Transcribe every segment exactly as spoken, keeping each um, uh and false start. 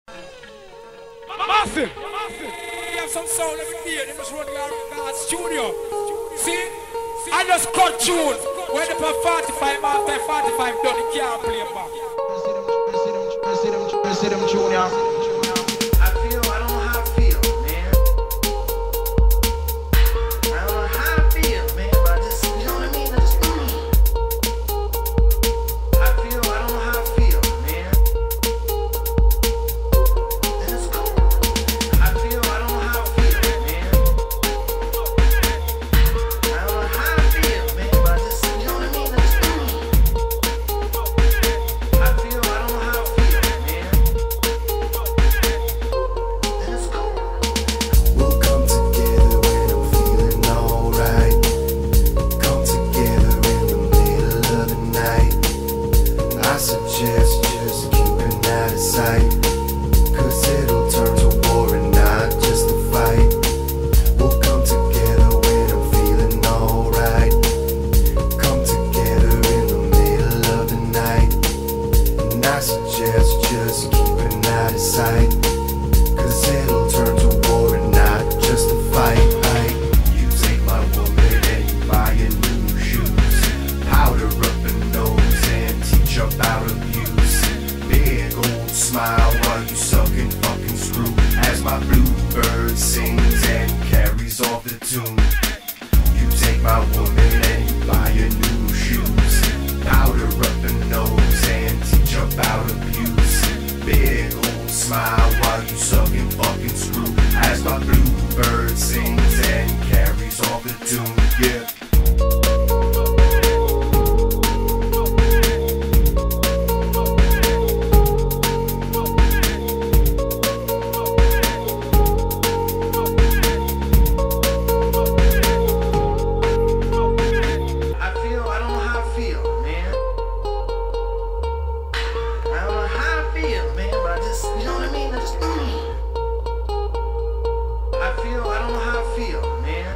Massive. We have some sound every day. They must run the studio. See? I just cut tune. When they put forty-five after forty-five done, they can't play back. See them, see them, Junior. I feel, I don't know how I feel, man. I don't know how I feel, man, but I just, you know what I mean? I just, mm. I feel, I don't know how I feel, man. And it's cool. I feel, I don't know how I feel, man. I don't know how I feel, man, but I just, you know what I mean? I just, mm. I feel, I don't know how I feel, man. And it's cool. We'll come together when I'm feeling alright. Come together in the middle of the night. I suggest just keeping out of sight, cause it'll turn to war and not just a fight. We'll come together when I'm feeling alright. Come together in the middle of the night. And I suggest just keeping out of sight, cause it'll turn to war and not just a fight. You take my woman and you buy her new shoes, powder up her nose and teach about abuse. Big old smile while you sucking fucking screw, as my bluebird sings and carries off the tune. You take my woman and you buy her new shoes, powder up her nose and teach about abuse. Big old smile while you sucking fucking screw, as my bluebird sings and carries off the tune. Yeah. I feel, I don't know how I feel, man. I don't know how I feel, man, but I just, you know what I mean? I just, mm. I feel, I don't know how I feel, man.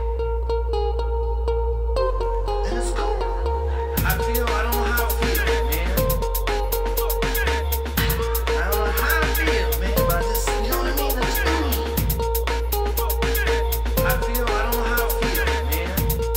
And it's cool. I feel, I don't know how I feel, man. I don't know how I feel, man, but I just, you know what I mean? I just, mm. I feel, I don't know how I feel, man.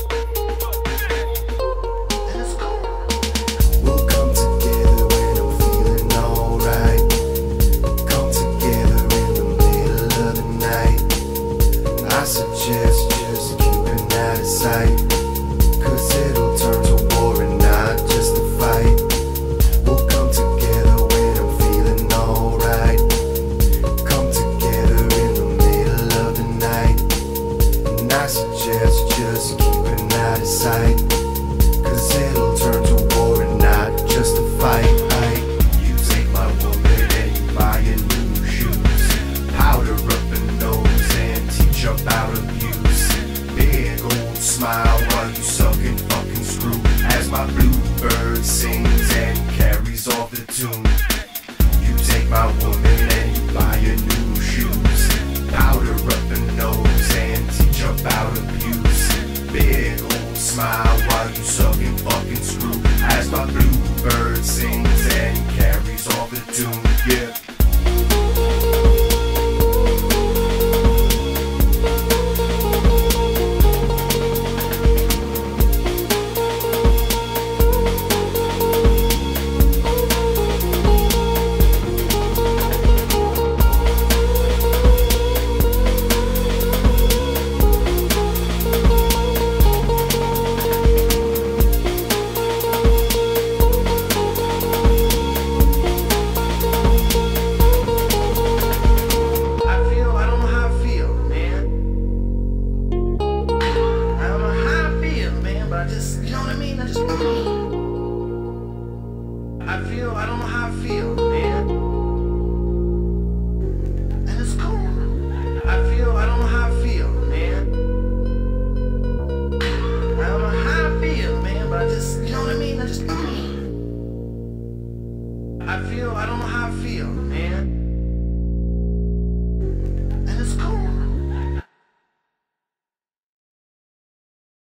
And it's cool. We'll come together when I'm feeling alright. Come together in the middle of the night. I suggest just keeping out of sight, cause it'll turn to war and not just a fight. We'll come together when I'm feeling alright. Come together in the middle of the night. And I suggest just keeping out of sight, cause it'll turn to war and not just a fight. You take my woman and you buy her new shoes, powder up her nose and teach about abuse. Big old smile while you sucking fucking screw, as my bluebird sings and carries off the tune. You take my woman and you buy her new shoes, powder up her nose and teach about abuse. Big old smile while you sucking fucking screw, as my bluebird sings and carries off the tune. Yeah. I feel, I don't know how I feel, man. I don't know how I feel, man, but I just, you know what I mean? I just, mm. I feel, I don't know how I feel, man. And it's cool. I feel, I don't know how I feel, man. I don't know how I feel, man, but I just, you know what I mean? I just, mm. I feel, I don't know how I feel, man.